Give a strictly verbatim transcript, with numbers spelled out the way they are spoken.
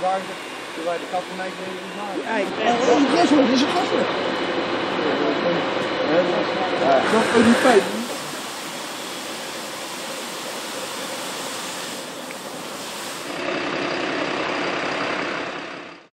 vijftig, toen wij de katten mee kregen. Ja, en is een gasten. Dat is ook niet fijn.